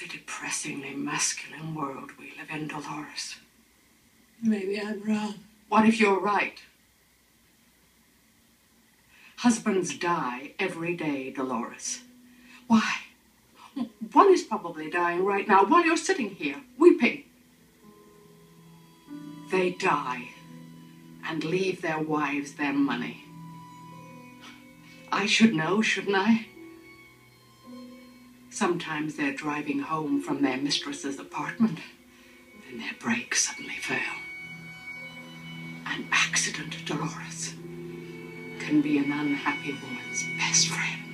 a depressingly masculine world we live in, Dolores. Maybe I'm wrong. What if you're right? Husbands die every day, Dolores. Why? One is probably dying right now while you're sitting here, weeping. They die and leave their wives their money. I should know, shouldn't I? Sometimes they're driving home from their mistress's apartment, then their brakes suddenly fail. An accident, Dolores, can be an unhappy woman's best friend.